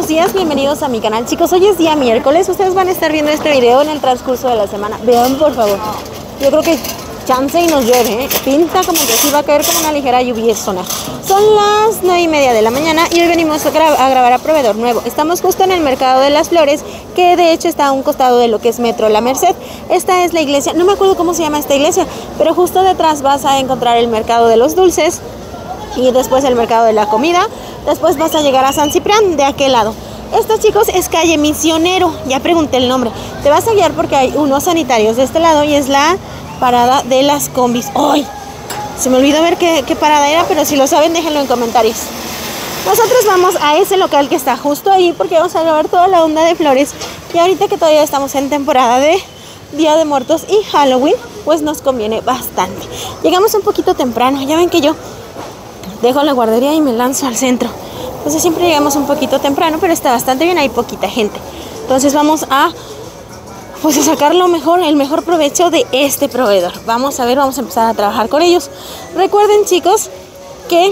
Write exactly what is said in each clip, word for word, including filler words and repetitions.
buenos días, bienvenidos a mi canal. Chicos, hoy es día miércoles, ustedes van a estar viendo este video en el transcurso de la semana. Vean, por favor, yo creo que chance y nos llueve, ¿eh? Pinta como que sí va a caer como una ligera lluviesona. Son las nueve y media de la mañana y hoy venimos a, gra a grabar a proveedor nuevo. Estamos justo en el Mercado de las Flores, que de hecho está a un costado de lo que es Metro La Merced. Esta es la iglesia, no me acuerdo cómo se llama esta iglesia, pero justo detrás vas a encontrar el Mercado de los Dulces y después el Mercado de la Comida. Después vas a llegar a San Ciprián, de aquel lado. Esta, chicos, es calle Misionero. Ya pregunté el nombre. Te vas a guiar porque hay unos sanitarios de este lado y es la parada de las combis. ¡Ay! Se me olvidó ver qué, qué parada era, pero si lo saben, déjenlo en comentarios. Nosotros vamos a ese local que está justo ahí porque vamos a grabar toda la onda de flores. Y ahorita que todavía estamos en temporada de Día de Muertos y Halloween, pues nos conviene bastante. Llegamos un poquito temprano. Ya ven que yo dejo la guardería y me lanzo al centro. Entonces siempre llegamos un poquito temprano, pero está bastante bien, hay poquita gente. Entonces vamos a, pues a sacar lo mejor, el mejor provecho de este proveedor. Vamos a ver, vamos a empezar a trabajar con ellos. Recuerden, chicos, que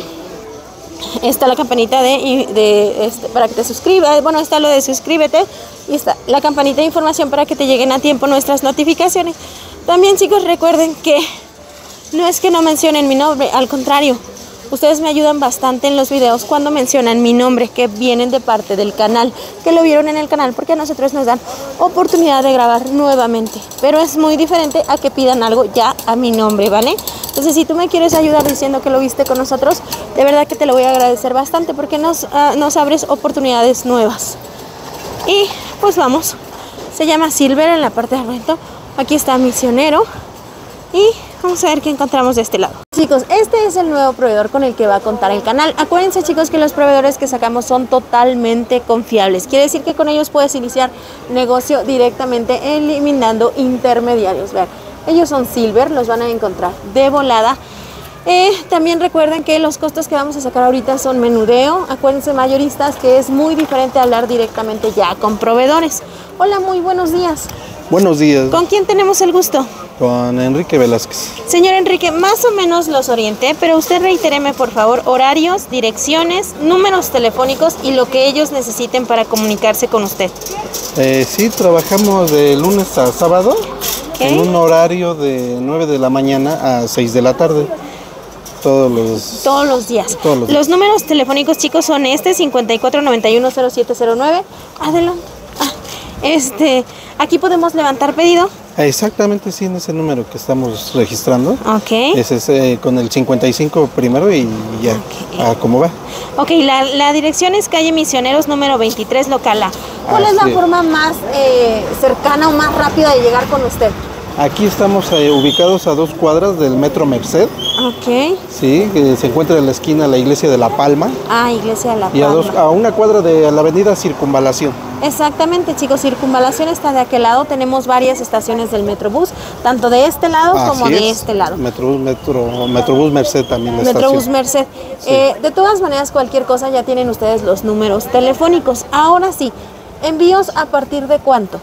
está la campanita de, de este, para que te suscribas. Bueno, está lo de suscríbete y está la campanita de información para que te lleguen a tiempo nuestras notificaciones. También, chicos, recuerden que no es que no mencionen mi nombre, al contrario. Ustedes me ayudan bastante en los videos cuando mencionan mi nombre, que vienen de parte del canal, que lo vieron en el canal, porque a nosotros nos dan oportunidad de grabar nuevamente. Pero es muy diferente a que pidan algo ya a mi nombre, ¿vale? Entonces, si tú me quieres ayudar diciendo que lo viste con nosotros, de verdad que te lo voy a agradecer bastante, porque nos, uh, nos abres oportunidades nuevas. Y pues vamos. Se llama Silver en la parte de abajo. Aquí está Misionero. Y vamos a ver qué encontramos de este lado. Chicos, este es el nuevo proveedor con el que va a contar el canal. Acuérdense, chicos, que los proveedores que sacamos son totalmente confiables. Quiere decir que con ellos puedes iniciar negocio directamente eliminando intermediarios. Vean, ellos son Silver, los van a encontrar de volada. Eh, también recuerden que los costos que vamos a sacar ahorita son menudeo. Acuérdense, mayoristas, que es muy diferente hablar directamente ya con proveedores. Hola, muy buenos días. Buenos días. ¿Con quién tenemos el gusto? Con Enrique Velázquez. Señor Enrique, más o menos los orienté, pero usted reitéreme, por favor, horarios, direcciones, números telefónicos y lo que ellos necesiten para comunicarse con usted. Eh, sí, trabajamos de lunes a sábado, okay, en un horario de nueve de la mañana a seis de la tarde. Todos los, todos los días. Todos los días. Los números telefónicos, chicos, son este, cincuenta y cuatro noventa y uno cero siete cero nueve. Adelante. Ah, este, aquí podemos levantar pedido. Exactamente, sí, en ese número que estamos registrando. Ok. Ese es eh, con el cincuenta y cinco primero y ya, okay, a cómo va. Ok, la, la dirección es calle Misioneros número veintitrés, local A. ¿Cuál Así es la es. forma más eh, cercana o más rápida de llegar con usted? Aquí estamos eh, ubicados a dos cuadras del Metro Merced. Ok. Sí, que se encuentra en la esquina la iglesia de La Palma. Ah, iglesia de La Palma. Y a, dos, a una cuadra de la avenida Circunvalación. Exactamente, chicos, Circunvalación está de aquel lado. Tenemos varias estaciones del Metrobús, tanto de este lado Así como es. de este lado. Metrobús, Metro, Metrobús Merced también. La Metrobús Merced. Sí. Eh, de todas maneras, cualquier cosa ya tienen ustedes los números telefónicos. Ahora sí, ¿envíos a partir de cuánto?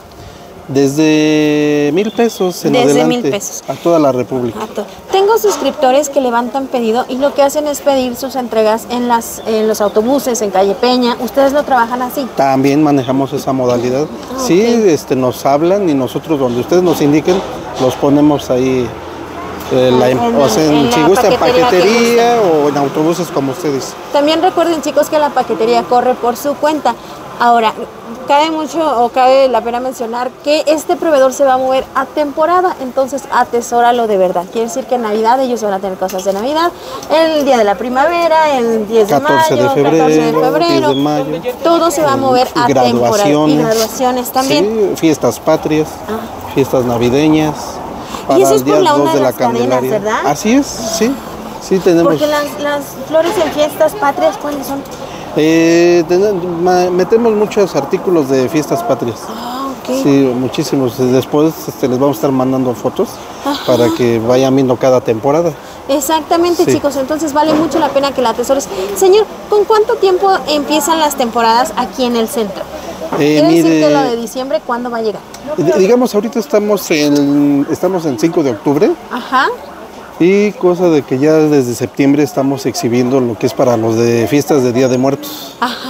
Desde mil pesos en Desde adelante, mil pesos. a toda la República. To Tengo suscriptores que levantan pedido y lo que hacen es pedir sus entregas en, las, en los autobuses, en Calle Peña. ¿Ustedes lo trabajan así? También manejamos esa modalidad. Ah, sí, okay, este, nos hablan y nosotros donde ustedes nos indiquen, los ponemos ahí. Eh, la, en, o sea, en, en si gusta en paquetería o en autobuses como ustedes. También recuerden, chicos, que la paquetería corre por su cuenta. Ahora, cabe mucho o cabe la pena mencionar que este proveedor se va a mover a temporada, entonces atesóralo de verdad. Quiere decir que en Navidad ellos van a tener cosas de Navidad, el día de la primavera, el diez de mayo, catorce de febrero, catorce de febrero, diez de mayo, todo se va a mover a temporada. Y graduaciones también. Sí, fiestas patrias, ah. fiestas navideñas. Para y eso es el día por la onda dos de, de la las cadenas, ¿verdad? Así es, sí, sí tenemos. Porque las, las flores en fiestas patrias, ¿cuáles son? Eh, metemos muchos artículos de fiestas patrias. Ah, ok. Sí, muchísimos. Después este, les vamos a estar mandando fotos. Ajá. Para que vayan viendo cada temporada. Exactamente, sí, chicos. Entonces vale mucho la pena que la atesores. Señor, ¿con cuánto tiempo empiezan las temporadas aquí en el centro? Eh, ¿Quiere mire, decir que lo de diciembre cuándo va a llegar? Digamos, ahorita estamos en estamos en cinco de octubre. Ajá. Y cosa de que ya desde septiembre estamos exhibiendo lo que es para los de fiestas de Día de Muertos. Ajá.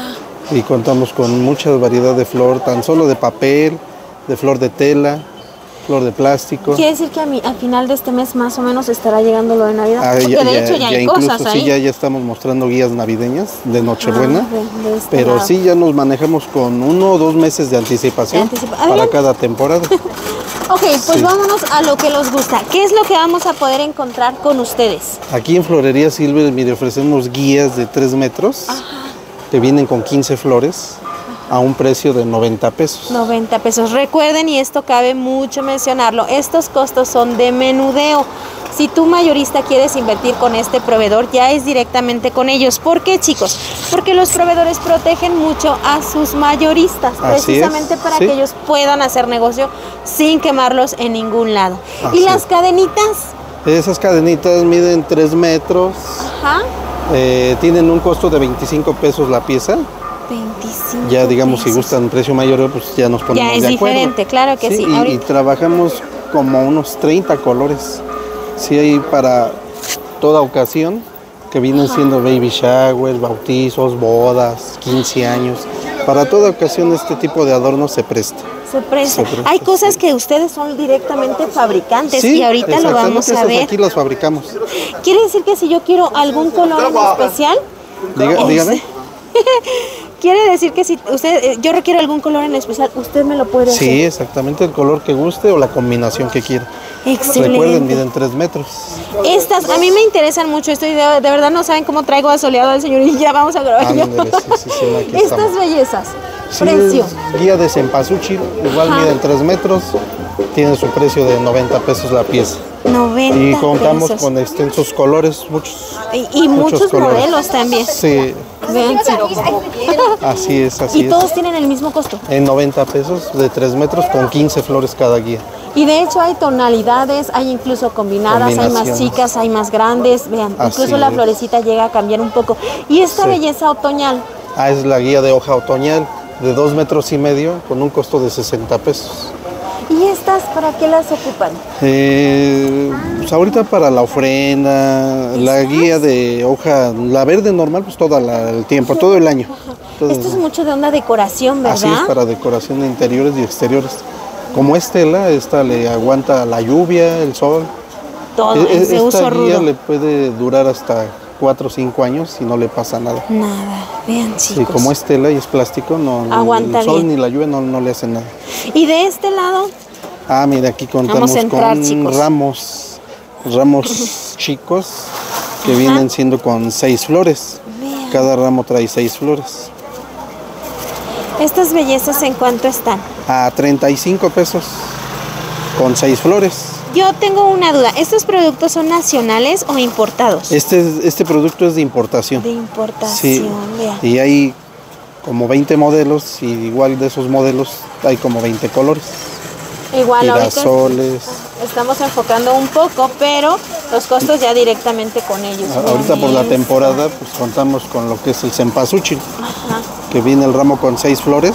Y contamos con mucha variedad de flor, tan solo de papel, de flor de tela, flor de plástico. Quiere decir que a, mi, a final de este mes más o menos estará llegando lo de Navidad. Ah, Porque ya, de ya, hecho ya, ya hay incluso, cosas ahí. Sí, ya, ya estamos mostrando guías navideñas de Nochebuena. Ah, de, de este pero lado. sí, ya nos manejamos con uno o dos meses de anticipación De anticipa- para Bien. cada temporada. Ok, pues Sí. vámonos a lo que nos gusta. ¿Qué es lo que vamos a poder encontrar con ustedes? Aquí en Florería Silver, mire, ofrecemos guías de tres metros que vienen con quince flores a un precio de noventa pesos. noventa pesos. Recuerden, y esto cabe mucho mencionarlo, estos costos son de menudeo. Si tú mayorista quieres invertir con este proveedor, ya es directamente con ellos. ¿Por qué, chicos? Porque los proveedores protegen mucho a sus mayoristas, Así precisamente es, para sí. que ellos puedan hacer negocio sin quemarlos en ningún lado. Así ¿Y las es. cadenitas? Esas cadenitas miden tres metros, Ajá. eh, tienen un costo de veinticinco pesos la pieza. veinticinco Ya digamos, si pesos. gustan precio mayor, pues ya nos ponemos Ya es de acuerdo. diferente, claro que sí. Y, y Ahorita- trabajamos como unos treinta colores. Sí, hay para toda ocasión, que vienen siendo baby showers, bautizos, bodas, quince años. Para toda ocasión este tipo de adornos se presta. Se presta. Se presta, Hay cosas sí. que ustedes son directamente fabricantes Sí, y ahorita lo exactamente, vamos a esas ver. aquí las fabricamos. ¿Quiere decir que si yo quiero algún color en especial? Diga- dígame. Quiere decir que si usted, eh, yo requiero algún color en especial, usted me lo puede hacer. Sí, exactamente, el color que guste o la combinación que quiera. Excelente. Recuerden, miden tres metros. Estas, a mí me interesan mucho, estoy de, de verdad no saben cómo traigo asoleado al señor y ya vamos a grabar. ya. Ándale, sí, sí, sí, aquí Estas estamos. bellezas, Sí, precio. es guía de cempasúchil, igual Ajá. miden tres metros, tiene su precio de noventa pesos la pieza. noventa Y contamos pesos. con extensos colores, muchos. Y, y muchos, colores. modelos también. Sí, Vean, chicos. así es, así Y es. todos tienen el mismo costo. En noventa pesos de tres metros con quince flores cada guía. Y de hecho hay tonalidades, hay incluso combinadas, hay más Combinaciones. chicas, hay más grandes. Vean, Así incluso la es. florecita llega a cambiar un poco. Y esta Sí. belleza otoñal, Ah, es la guía de hoja otoñal de dos metros y medio con un costo de sesenta pesos. ¿y estas para qué las ocupan? Eh, pues ahorita para la ofrenda, la guía de hoja, la verde normal, pues todo el tiempo, todo el año. Todo- Esto es mucho de una decoración, ¿verdad? así es, para decoración de interiores y exteriores. Como es tela, esta le aguanta la lluvia, el sol. Todo E- es de Esta uso guía rudo. le puede durar hasta cuatro o cinco años y no le pasa nada. Nada, vean, Y chicos. como es tela y es plástico, no, ni Aguanta el sol bien. ni la lluvia no, no le hacen nada. Y de este lado, Ah, mira, aquí contamos Vamos a entrar, con chicos. ramos, ramos chicos que Ajá. vienen siendo con seis flores. vean, Cada ramo trae seis flores. estas bellezas en cuánto están. A treinta y cinco pesos con seis flores. Yo tengo una duda, ¿estos productos son nacionales o importados? Este, este producto es de importación. De importación, Sí, vean. y hay como veinte modelos y igual de esos modelos hay como veinte colores. Igual ahorita Girasoles. estamos enfocando un poco, pero los costos ya directamente con ellos. A- Ahorita por la Vean temporada pues contamos con lo que es el cempasúchil, esto. Ajá. que viene el ramo con seis flores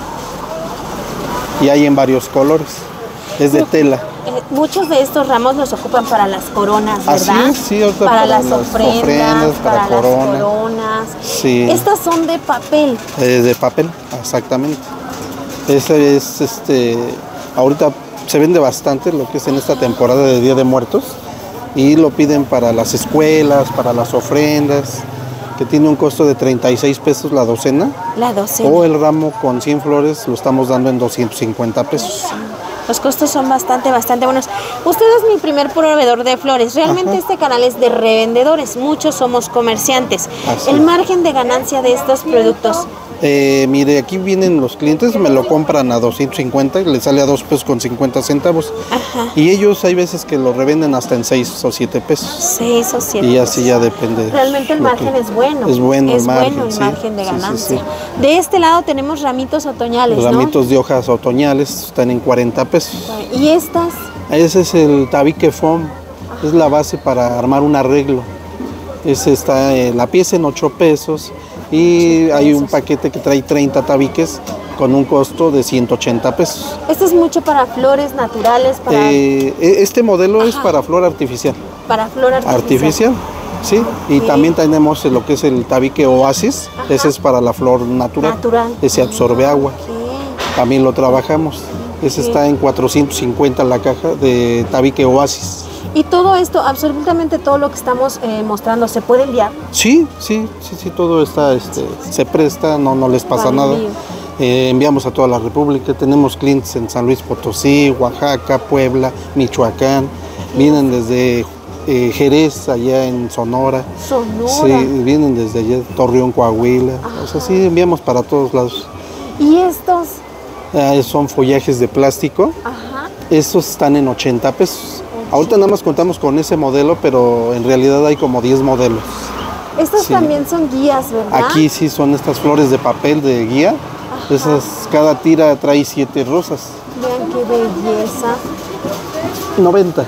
y hay en varios colores. Es de tela. Eh, muchos de estos ramos los ocupan para las coronas, Así ¿verdad? es, sí, ahorita para, para las las ofrendas, ofrendas, para, para corona. las coronas. Sí. Estas son de papel. Eh, de papel, exactamente. Ese es este. Ahorita se vende bastante lo que es en esta temporada de Día de Muertos y lo piden para las escuelas, para las ofrendas, que tiene un costo de treinta y seis pesos la docena, La docena. o el ramo con cien flores lo estamos dando en doscientos cincuenta pesos. Los costos son bastante, bastante buenos. Usted es mi primer proveedor de flores. Realmente Ajá. este canal es de revendedores. Muchos somos comerciantes. Así El es. margen de ganancia de estos productos. Eh, mire, aquí vienen los clientes, me lo compran a doscientos cincuenta y le sale a dos pesos con cincuenta centavos. Ajá. Y ellos hay veces que lo revenden hasta en seis o siete pesos. Seis o siete. Y así ya depende. Realmente el lo margen que- es bueno. Es bueno Es el margen. bueno el sí, margen de sí, sí, ganancia. sí. De este lado tenemos ramitos otoñales, Los ¿no? ramitos de hojas otoñales están en cuarenta pesos. Y estas, Ese es el tabique foam. Es la base para armar un arreglo. Ese está en la pieza en ocho pesos. Y hay un paquete que trae treinta tabiques con un costo de ciento ochenta pesos. esto es mucho para flores naturales, para, Eh, e- este modelo es Ajá. para flor artificial. para flor artificial. Artificial. Sí, y Ok. también tenemos lo que es el tabique Oasis, Ajá. ese es para la flor natural, Natural. ese absorbe agua, Ok. también lo trabajamos. Ese Ok. está en cuatrocientos cincuenta la caja de tabique Oasis. Y todo esto, absolutamente todo lo que estamos eh, mostrando, ¿se puede enviar? Sí, sí, sí, sí, todo está, este, se presta, no, no les pasa Para nada. envío. Eh, enviamos a toda la República, tenemos clientes en San Luis Potosí, Oaxaca, Puebla, Michoacán, vienen desde eh, Jerez, allá en Sonora. Sonora. Sí, vienen desde allá, Torreón, Coahuila. O sea, sí, enviamos para todos lados. Y estos, Ah, son follajes de plástico. ajá, Estos están en ochenta pesos. Ahorita nada más contamos con ese modelo, pero en realidad hay como diez modelos. estos Sí. también son guías, ¿verdad? Aquí sí son estas flores de papel de guía. Esas, cada tira trae siete rosas. Vean qué belleza. noventa.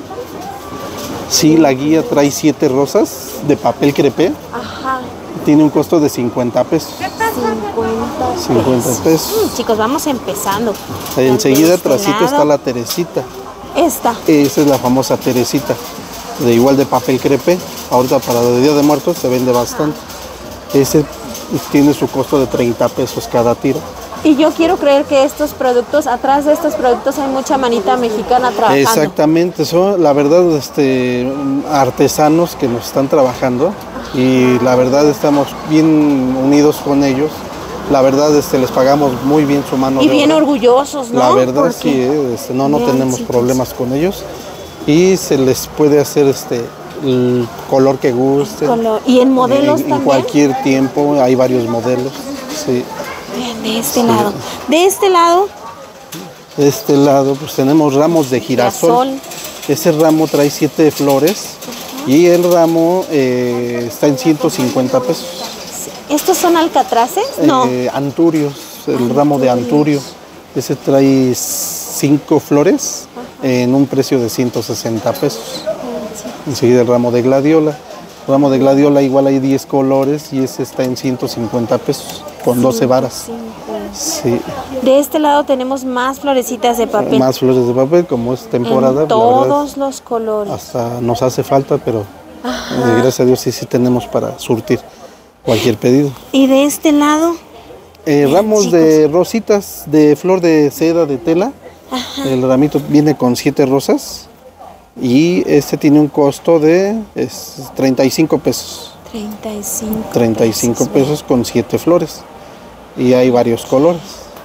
Sí, la guía trae siete rosas de papel crepé. Ajá, Tiene un costo de cincuenta pesos. cincuenta, cincuenta pesos. Mm, chicos, vamos empezando. Enseguida De este trasito lado, está la Teresita. Esta. Esa es la famosa Teresita, de igual de papel crepé. Ahorita para el Día de Muertos se vende bastante. Ese tiene su costo de treinta pesos cada tira. Y yo quiero creer que estos productos, atrás de estos productos hay mucha manita mexicana trabajando. Exactamente, son la verdad este, artesanos que nos están trabajando y la verdad estamos bien unidos con ellos. La verdad este, les pagamos muy bien su mano Y de bien obra. orgullosos, ¿no? La verdad Porque- sí, eh, este, no, no Vean, tenemos chicos. problemas con ellos y se les puede hacer este el color que guste. Color- ¿Y en modelos en, en también? cualquier tiempo hay varios modelos. Sí. Vean, de este lado. De este lado, De este lado pues tenemos ramos de girasol. girasol. Ese ramo trae siete flores y el ramo eh, está en ciento cincuenta pesos. ¿Estos son alcatraces? No. Eh, anturios, el ramo de anturio. Ese trae cinco flores en un precio de ciento sesenta pesos. Enseguida el ramo de gladiola. Ramo de gladiola igual hay diez colores y ese está en ciento cincuenta pesos con doce varas. Sí, De este lado tenemos más florecitas de papel. más flores de papel como es temporada. en la verdad, todos los colores. hasta nos hace falta, pero eh, gracias a Dios sí, sí tenemos para surtir cualquier pedido. Y de este lado, Eh, ramos de rositas de flor de seda de tela. El ramito viene con siete rosas y este tiene un costo de es, treinta y cinco pesos. treinta y cinco. treinta y cinco pesos con siete flores. Y hay varios colores.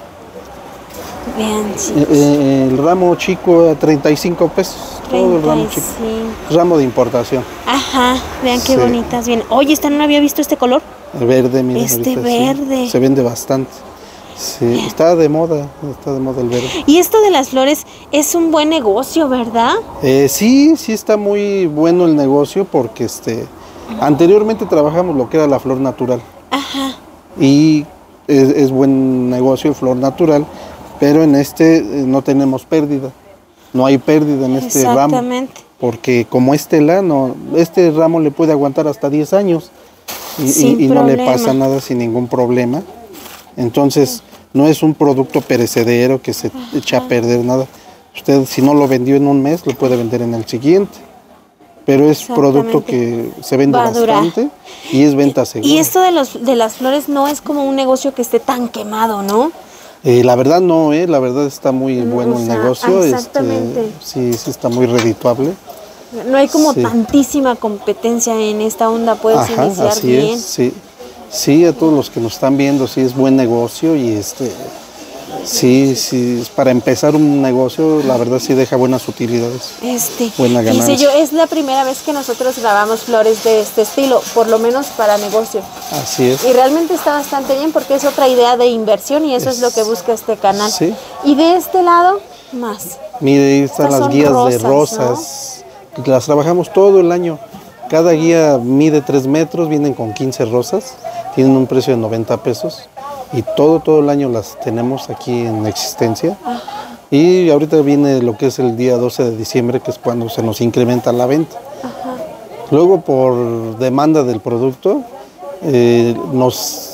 Vean, sí. Eh, eh, el ramo chico a treinta y cinco pesos. Todo el ramo chico. treinta y cinco. Ramo de importación. Ajá, vean qué Sí. bonitas vienen. Oye, esta no había visto este color. El verde, mira. Este ahorita sí, verde. se vende bastante. Sí, está de moda, está de moda el verde. Y esto de las flores es un buen negocio, ¿verdad? Eh, sí, sí está muy bueno el negocio porque este, anteriormente trabajamos lo que era la flor natural Ajá. y es, es buen negocio flor natural, pero en este eh, no tenemos pérdida, no hay pérdida en este ramo Exactamente. porque como es tela, no, este ramo le puede aguantar hasta diez años y, y- Sin y no le problema. pasa nada sin ningún problema. Entonces no es un producto perecedero que se echa a perder nada. Usted si no lo vendió en un mes, lo puede vender en el siguiente. Pero es producto que se vende Va a durar. bastante y es venta segura. Y esto de los de las flores no es como un negocio que esté tan quemado, ¿no? Eh, la verdad no, eh, la verdad está muy bueno o el sea, negocio. exactamente. Este, sí, sí está muy redituable. No hay como Sí. tantísima competencia en esta onda, puedes Ajá, iniciar así bien. es, sí. Sí, a todos los que nos están viendo, sí es buen negocio y este, sí, sí, es para empezar un negocio, la verdad sí deja buenas utilidades. Este, Buena dice ganancia. yo, es la primera vez que nosotros grabamos flores de este estilo, por lo menos para negocio. Así es. Y realmente está bastante bien porque es otra idea de inversión y eso es, Es- lo que busca este canal. sí. Y de este lado, más. Mire, ahí están Estas las son guías de rosas, rosas. Las trabajamos todo el año. Cada guía mide tres metros, vienen con quince rosas, tienen un precio de noventa pesos y todo, todo el año las tenemos aquí en existencia. Y ahorita viene lo que es el día doce de diciembre, que es cuando se nos incrementa la venta. Luego, por demanda del producto, eh, nos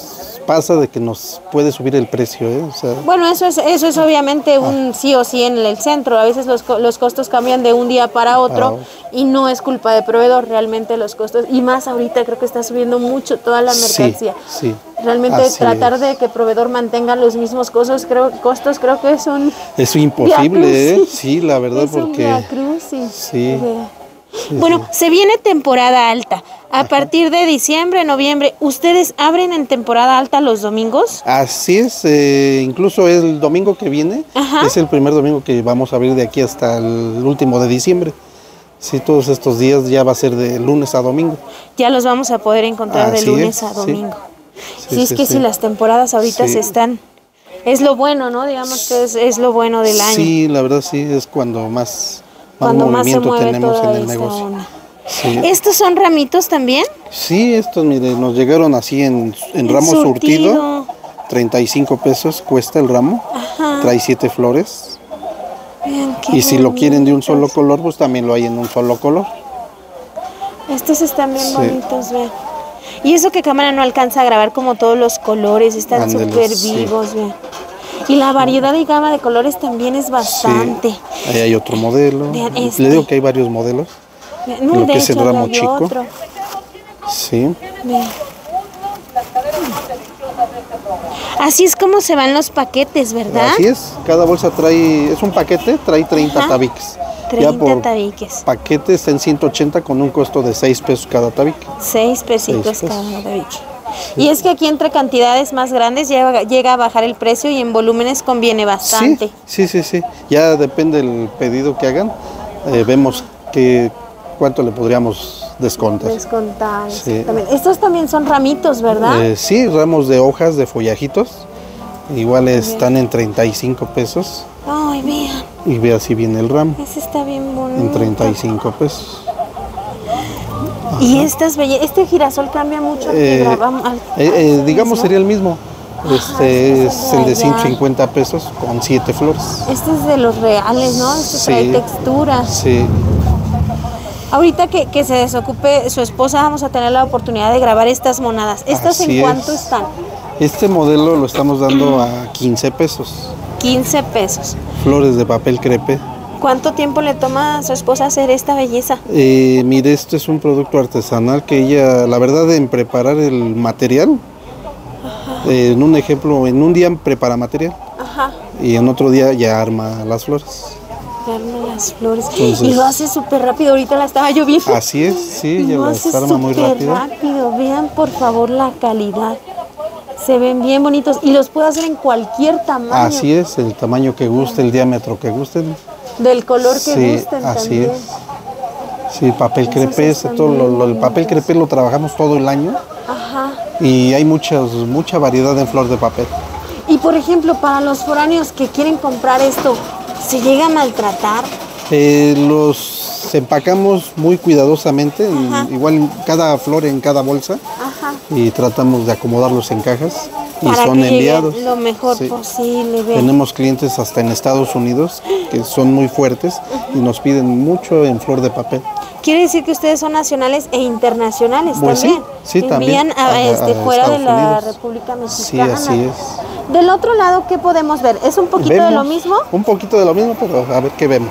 pasa de que nos puede subir el precio, ¿eh? O sea, bueno, eso es eso es obviamente un sí o sí en el centro. A veces los, los costos cambian de un día para otro ah, y no es culpa de proveedor, realmente los costos. Y más ahorita creo que está subiendo mucho toda la mercancía. Sí, sí. Realmente Así tratar es. de que proveedor mantenga los mismos costos, creo, costos, creo que es un... Es imposible, ¿eh? Sí, la verdad, es un porque... viacrucis. Sí. Sí, Bueno, sí. se viene temporada alta. A Ajá. partir de diciembre, noviembre, ¿ustedes abren en temporada alta los domingos? Así es, eh, incluso el domingo que viene, Ajá. es el primer domingo que vamos a abrir de aquí hasta el último de diciembre. Sí, todos estos días ya va a ser de lunes a domingo. Ya los vamos a poder encontrar Así de lunes es, a domingo. Sí, sí, sí es sí, que sí. si las temporadas ahorita sí. se están... Es lo bueno, ¿no? Digamos que es, es lo bueno del año. Sí, la verdad sí, es cuando más... Más Cuando movimiento más se mueve tenemos toda en el esta negocio. onda. Sí. ¿Estos son ramitos también? Sí, estos, mire, nos llegaron así en, en ramo surtido. surtido. treinta y cinco pesos cuesta el ramo. Ajá. Trae siete flores. Vean, qué y si bonitos. lo quieren de un solo color, pues también lo hay en un solo color. Estos están bien sí. bonitos, vean. Y eso que cámara no alcanza a grabar como todos los colores, están súper vivos, sí. vean. Y la variedad y gama de colores también es bastante. Sí. Ahí hay otro modelo. Vean este. Le digo que hay varios modelos. No, lo de que hecho, es el ramo hay chico. Otro. Sí. Vean. Así es como se van los paquetes, ¿verdad? Así es. Cada bolsa trae, es un paquete, trae treinta Ajá. tabiques. treinta ya por tabiques. Paquete está en ciento ochenta con un costo de seis pesos cada tabique. seis pesitos seis cada tabique. Sí. Y es que aquí entre cantidades más grandes llega, llega a bajar el precio y en volúmenes conviene bastante. Sí, sí, sí, sí. Ya depende del pedido que hagan. Eh, vemos que cuánto le podríamos descontar. Descontar, sí. exactamente. Estos también son ramitos, ¿verdad? Eh, sí, ramos de hojas de follajitos. Igual están en treinta y cinco pesos. Ay, vean. Y vea si viene el ramo. Ese está bien bonito. En treinta y cinco pesos. Ajá. Y estas bellas, este girasol cambia mucho al eh, que grabamos. Al, eh, eh, digamos, ¿no? Sería el mismo. Este Ajá, es el de ciento cincuenta pesos con siete flores. Este es de los reales, ¿no? Este sí, trae textura. Sí. Ahorita que, que se desocupe su esposa, vamos a tener la oportunidad de grabar estas monadas. ¿Estas Así en cuánto es. están? Este modelo lo estamos dando a quince pesos. quince pesos. Flores de papel crepe. ¿Cuánto tiempo le toma a su esposa hacer esta belleza? Eh, mire, esto es un producto artesanal que ella, la verdad, en preparar el material, eh, en un ejemplo, en un día prepara material. Ajá. Y en otro día ya arma las flores. Ya arma las flores. Entonces, y lo hace súper rápido, ahorita la estaba lloviendo. Así es, sí, ya las arma muy rápido. rápido. Vean por favor la calidad. Se ven bien bonitos y los puede hacer en cualquier tamaño. Así es, el tamaño que guste, el diámetro que gusten. Del color que sí, gusten así también. es. Sí, papel crepé, todo lo, lo, el papel crepé lo trabajamos todo el año. Ajá. Y hay muchas, mucha variedad en flor de papel. Y por ejemplo, para los foráneos que quieren comprar esto, ¿se llega a maltratar? Eh, los empacamos muy cuidadosamente, en, igual cada flor en cada bolsa. Ajá. Y tratamos de acomodarlos en cajas. Y para son que enviados. Lo mejor sí. posible. Ven. Tenemos clientes hasta en Estados Unidos que son muy fuertes uh-huh. y nos piden mucho en flor de papel. Quiere decir que ustedes son nacionales e internacionales pues también. Sí, sí envían también. A, a, este, a fuera Estados de la Unidos. República Mexicana. Sí, así es. Del otro lado, ¿qué podemos ver? ¿Es un poquito vemos de lo mismo? Un poquito de lo mismo, pero a ver qué vemos.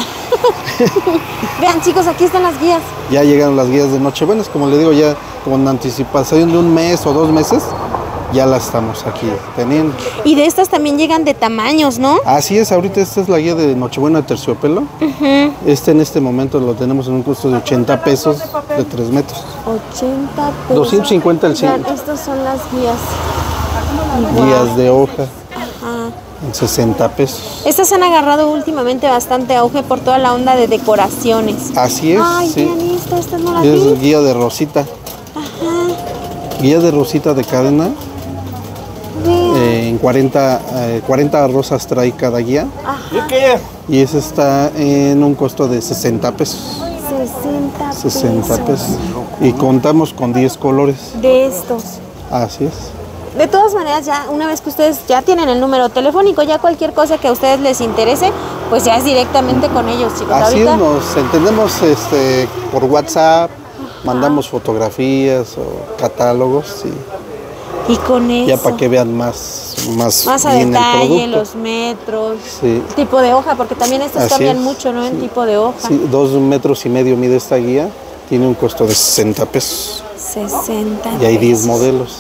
Vean chicos, aquí están las guías. Ya llegaron las guías de Nochebuenas, como le digo, ya con anticipación de un mes o dos meses, ya las estamos aquí teniendo. Y de estas también llegan de tamaños, ¿no? Así es, ahorita esta es la guía de Nochebuena de terciopelo. Uh-huh. Este en este momento lo tenemos en un costo de ochenta pesos de tres metros. ochenta pesos. doscientos cincuenta el cien. Estas son las guías. Guías wow. de hoja. Ajá. En sesenta pesos. Estas han agarrado últimamente bastante auge por toda la onda de decoraciones. Así es. Ay, sí. vean esta, esta no la es vi. guía de rosita. Ajá. Guía de rosita de cadena. Eh, en cuarenta, eh, cuarenta rosas trae cada guía. Ajá. Y esa está en un costo de sesenta pesos. sesenta pesos. sesenta pesos. Y contamos con diez colores. De estos. Así es. De todas maneras, ya una vez que ustedes ya tienen el número telefónico, ya cualquier cosa que a ustedes les interese, pues ya es directamente con ellos, chicos. Así Ahorita... es, nos entendemos este, por WhatsApp, ajá. Mandamos fotografías o catálogos. Y, Y con eso. Ya para que vean más, más, Más a bien detalle, el producto. los metros, Sí. tipo de hoja, porque también estos Así cambian es, mucho, ¿no? En sí. tipo de hoja. Sí, dos metros y medio mide esta guía, tiene un costo de sesenta pesos. sesenta Y hay diez pesos. modelos.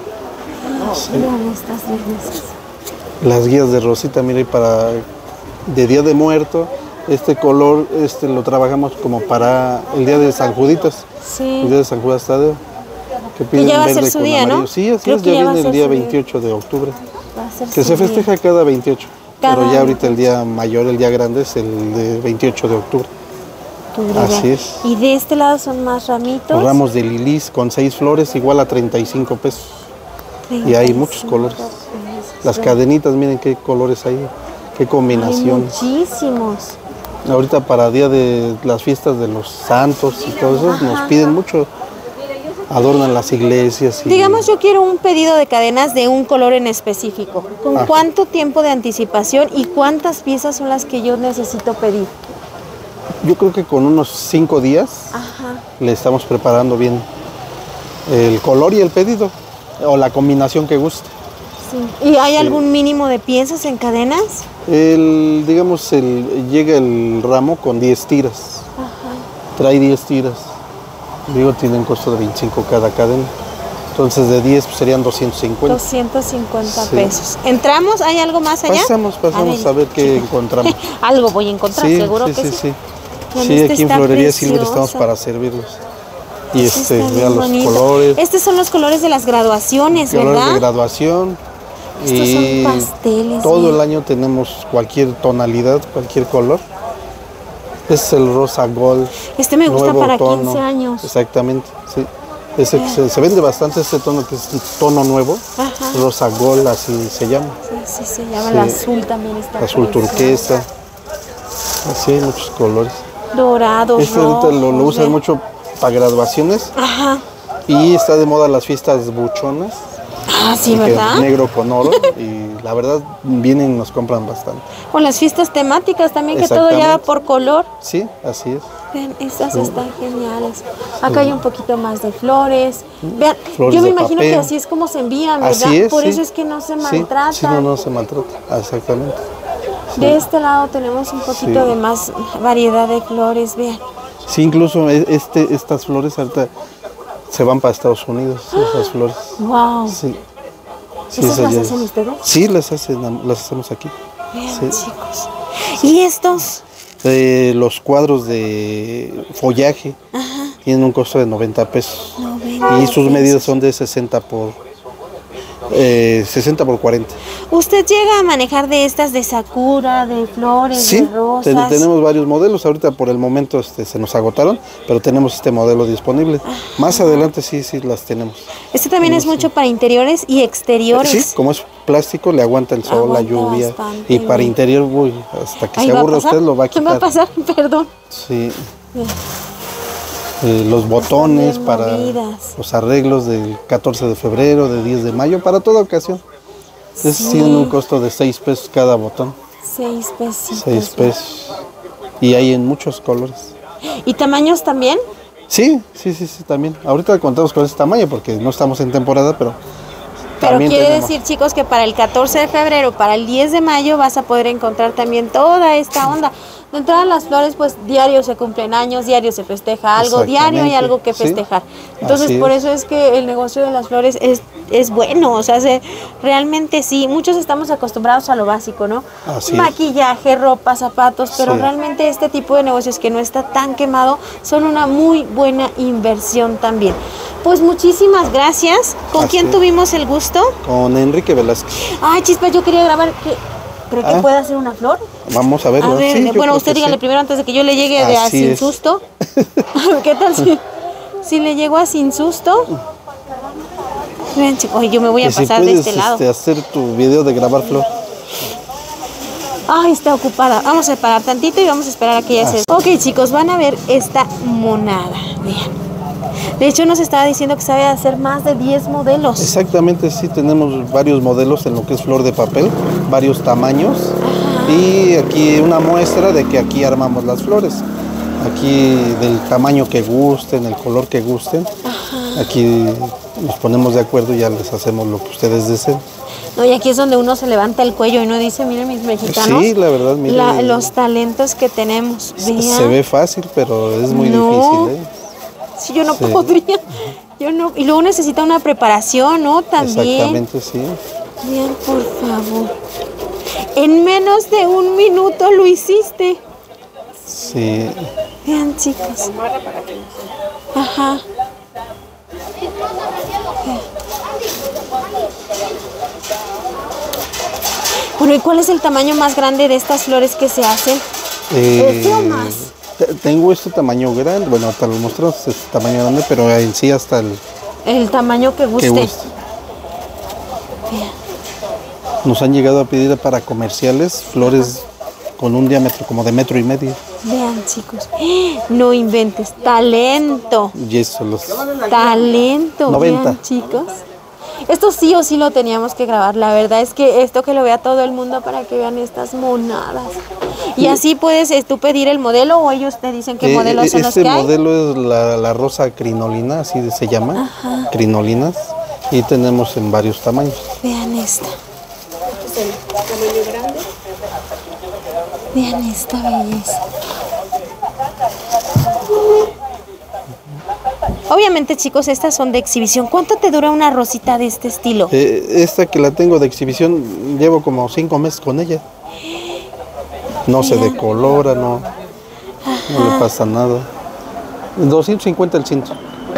Sí. Vean estas bellezas. Las guías de Rosita, mire, para de Día de Muerto, este color este lo trabajamos como para el Día de San Juditas, Sí. el Día de San Judas Tadeo. Que Que ya va a ser verde su con día, ¿no? amarillo. Sí, así Creo es, que ya ya va a viene el ser día su día. veintiocho de octubre. Va a ser Que su se día. festeja cada veintiocho. Cada Pero ya ahorita el veintiocho. día mayor, el día grande es el de veintiocho de octubre. Octubre, Así ya. es. Y de este lado son más ramitos. Los ramos de lilis con seis flores igual a treinta y cinco pesos. Y hay muchos colores. Las cadenitas, miren qué colores hay, qué Hay combinaciones. muchísimos. Ahorita para día de las fiestas de los santos y todo eso nos piden mucho. Adornan las iglesias. Y Digamos, yo quiero un pedido de cadenas de un color en específico. ¿Con Ajá. cuánto tiempo de anticipación y cuántas piezas son las que yo necesito pedir? yo creo que con unos cinco días Ajá. le estamos preparando bien el color y el pedido, o la combinación que guste. Sí. ¿Y hay algún mínimo de piezas en cadenas? El, digamos, el, llega el ramo con diez tiras. Ajá. Trae diez tiras. Digo, tiene un costo de veinticinco cada cadena. Entonces de diez pues, serían doscientos cincuenta. doscientos cincuenta Sí. pesos. ¿Entramos? ¿Hay algo más allá? Pasamos, pasamos a ver, qué encontramos. Algo voy a encontrar, Sí, seguro sí, que sí, sí. sí. Vean, Sí, esta aquí en está Florería Silver estamos preciosa. para servirlos. Y Esta este, está bien vean los bonita. colores, Estos son los colores de las graduaciones, colores ¿verdad? de graduación. Estos y son pasteles. todo mira. el año tenemos cualquier tonalidad, cualquier color. Este es el rosa gold. Este me gusta nuevo para tono. quince años. Exactamente, sí. Ese que se, se vende bastante este tono, que es un tono nuevo. Ajá. Rosa gold, así se llama. Sí, sí, se llama Sí. el azul también está. Azul precioso. turquesa. Así hay muchos colores. Dorados, Este ahorita lo, lo rojos, usan ve. mucho para graduaciones. Ajá. Y está de moda las fiestas buchonas. Ah, sí, que ¿verdad? negro con oro. Y la verdad, vienen y nos compran bastante. Con las fiestas temáticas también, que todo ya va Exactamente. por color. Sí, así es. Vean, estas están geniales. Acá hay un poquito más de flores. Vean, Flores yo me de imagino papel. que así es como se envían, ¿verdad? Así es. Por sí. eso es que no se Sí, maltratan. Sí, no, no se maltrata. Exactamente. Sí. De este lado tenemos un poquito Sí. de más variedad de flores, vean. Sí, incluso e- este, estas flores ahorita se van para Estados Unidos, esas flores. Wow. Sí. Sí, ¿Esas esas las ya- hacen ustedes? Sí, las, hacen, las hacemos aquí. Vean, Sí. chicos. ¿Y estos? Eh, los cuadros de follaje Ajá. tienen un costo de noventa pesos. noventa Y sus pesos. medidas son de sesenta por, eh, sesenta por cuarenta. ¿Usted llega a manejar de estas de sakura, de flores, Sí, de te- rosas? tenemos varios modelos. Ahorita por el momento este, se nos agotaron, pero tenemos este modelo disponible. Más adelante sí, sí las tenemos. Este también es mucho para interiores y exteriores. Sí, como es plástico, le aguanta el sol, la Aguanta lluvia. bastante Y para bien. interior, uy, hasta que Ahí se va a aburra pasar. usted lo va a ¿Qué va a quitar. pasar? Perdón. Sí. Bien. Eh, los botones bien para movidas. los arreglos del catorce de febrero, de diez de mayo, para toda ocasión. Entonces Sí. tienen un costo de seis pesos cada botón. Seis pesitos. seis pesos. Y hay en muchos colores. ¿Y tamaños también? Sí, sí, sí, sí, también. Ahorita contamos con ese tamaño porque no estamos en temporada, pero Pero también quiere tenemos. decir, chicos, que para el catorce de febrero, para el diez de mayo, vas a poder encontrar también toda esta onda. De entrada, las flores, pues diario se cumplen años, diario se festeja algo, diario hay Exactamente, algo que sí. festejar. Entonces, Así por es. eso es que el negocio de las flores es, es bueno, o sea, se- realmente sí. Muchos estamos acostumbrados a lo básico, ¿no? Así es. Maquillaje, ropa, zapatos, pero Sí. realmente este tipo de negocios que no está tan quemado son una muy buena inversión también. Pues muchísimas gracias. ¿Con Así quién es. tuvimos el gusto? Con Enrique Velázquez. Ay, chispa, yo quería grabar. ¿Qué? ¿Cree que Ah. puede hacer una flor? Vamos a verlo. A ver, Sí, yo bueno, creo usted que dígale sí. primero antes de que yo le llegue de a Así sin es. susto. ¿Qué tal si, si le llego a sin susto? Ven, chico, ay, yo me voy a Que si pasar de puedes este lado. este, hacer tu video de grabar flor. Ay, está ocupada. Vamos a parar tantito y vamos a esperar a que ella se... Ok, chicos, van a ver esta monada. Vean. De hecho, nos estaba diciendo que sabe hacer más de diez modelos. Exactamente, sí, tenemos varios modelos en lo que es flor de papel, varios tamaños. Y aquí una muestra de que aquí armamos las flores. Aquí del tamaño que gusten, el color que gusten. Aquí nos ponemos de acuerdo y ya les hacemos lo que ustedes deseen. No, y aquí es donde uno se levanta el cuello y uno dice, miren mis mexicanos, sí, la verdad, miren, la, los talentos que tenemos. Se, se ve fácil, pero es muy no, difícil, ¿eh? Sí, yo no sí. podría. Yo no, y luego necesita una preparación, ¿no? También. Exactamente, sí. Bien, por favor. En menos de un minuto lo hiciste. Sí. Vean, chicos. Ajá. Bueno, ¿y cuál es el tamaño más grande de estas flores que se hacen? Eh, ¿Este o más? Tengo este tamaño grande, bueno, hasta lo mostramos este tamaño grande, pero en sí hasta el... El tamaño que guste. Que guste. Nos han llegado a pedir para comerciales flores con un diámetro como de metro y medio. Vean, chicos, no inventes, talento. Y eso, los... Talento, noventa. Vean, chicos. Esto sí o sí lo teníamos que grabar. La verdad es que esto que lo vea todo el mundo para que vean estas monadas. Y así puedes eh, tú pedir el modelo o ellos te dicen qué eh, modelos eh, son los que Este hay. modelo es la, la rosa crinolina, así se llama. Ajá. Crinolinas. Y tenemos en varios tamaños. Vean esta. ¿Este es el tamaño grande? Vean esta belleza. Obviamente, chicos, estas son de exhibición. ¿Cuánto te dura una rosita de este estilo? Eh, esta que la tengo de exhibición, llevo como cinco meses con ella. No se decolora, no, no le pasa nada. doscientos cincuenta el ciento.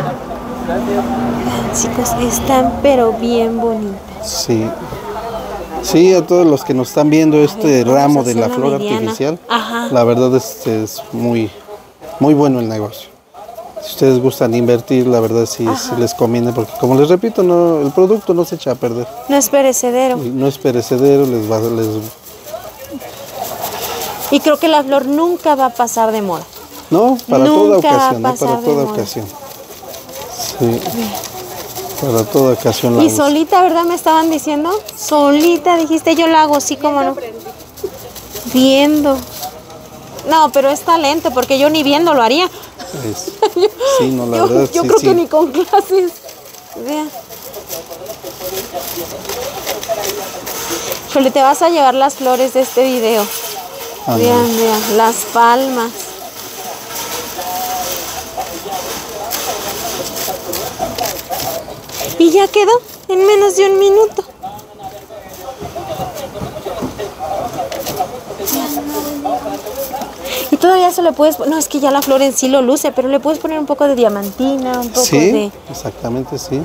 Chicos, están pero bien bonitas. Sí. Sí, a todos los que nos están viendo este ver, ramo de la flor artificial, Ajá. la verdad es, es muy, muy bueno el negocio. Si ustedes gustan invertir, la verdad sí, sí les conviene, porque como les repito, no, el producto no se echa a perder. No es perecedero. No es perecedero, les va, les... Y creo que la flor nunca va a pasar de moda. No, para nunca toda ocasión, va a ¿no? Para toda moda. ocasión. Sí. Para toda ocasión la Y uso. solita, ¿verdad? Me estaban diciendo. Solita, dijiste, yo la hago así como no. Viendo. No, pero es talento, porque yo ni viendo lo haría. Es, sí, no, la yo, verdad, yo sí, creo sí. que ni con clases. Vean. Chole, te vas a llevar las flores de este video. Ah, vean, no. vean, las palmas. Y ya quedó en menos de un minuto. Y todavía se le puedes, no es que ya la flor en sí lo luce, pero le puedes poner un poco de diamantina, un poco sí, de... exactamente, sí.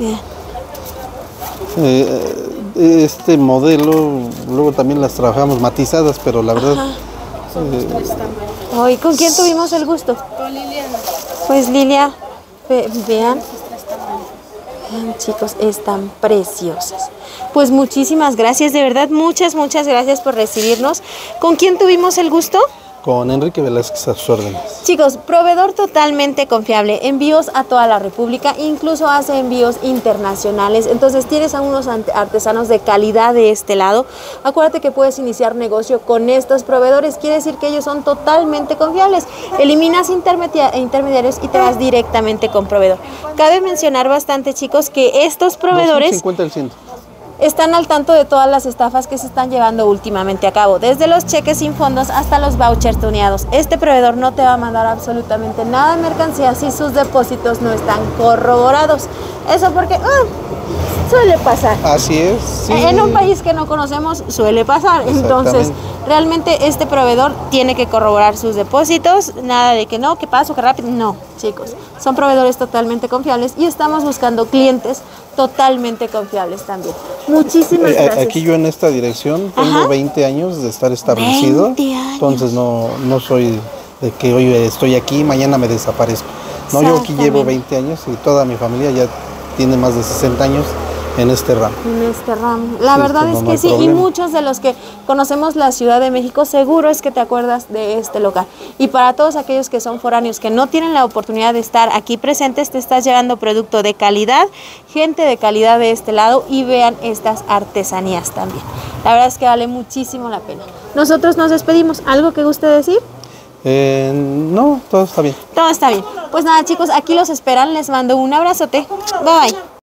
Eh, este modelo, luego también las trabajamos matizadas, pero la verdad... Eh, Hoy, ¿con quién tuvimos el gusto? Con Liliana. Pues Lilia, ve, vean. Vean, chicos, están preciosas. Pues muchísimas gracias, de verdad, muchas, muchas gracias por recibirnos. ¿Con quién tuvimos el gusto? Con Enrique Velázquez a sus órdenes. Chicos, proveedor totalmente confiable, envíos a toda la República, incluso hace envíos internacionales. Entonces tienes a unos artesanos de calidad de este lado. Acuérdate que puedes iniciar negocio con estos proveedores, quiere decir que ellos son totalmente confiables. Eliminas intermediarios y te vas directamente con proveedor. Cabe mencionar bastante, chicos, que estos proveedores... doscientos cincuenta el ciento. Están al tanto de todas las estafas que se están llevando últimamente a cabo, desde los cheques sin fondos hasta los vouchers tuneados. Este proveedor no te va a mandar absolutamente nada de mercancía si sus depósitos no están corroborados. Eso porque ah, suele pasar. Así es. Sí. En un país que no conocemos suele pasar. Entonces, realmente este proveedor tiene que corroborar sus depósitos. Nada de que no, que paso, que rápido. No, chicos. Son proveedores totalmente confiables y estamos buscando clientes totalmente confiables también. Muchísimas gracias. Aquí yo en esta dirección tengo Ajá. veinte años de estar establecido. veinte años. Entonces no, no soy de que hoy estoy aquí, mañana me desaparezco. No, yo aquí llevo veinte años y toda mi familia ya tiene más de sesenta años en este ramo. En este ramo. La sí, verdad es que, no, no no sí, problema. Y muchos de los que conocemos la Ciudad de México, seguro es que te acuerdas de este local. Y para todos aquellos que son foráneos, que no tienen la oportunidad de estar aquí presentes, te estás llevando producto de calidad, gente de calidad de este lado, y vean estas artesanías también. La verdad es que vale muchísimo la pena. Nosotros nos despedimos. ¿Algo que guste decir? Eh, no, todo está bien. Todo está bien. Pues nada, chicos, aquí los esperan. Les mando un abrazote. Bye.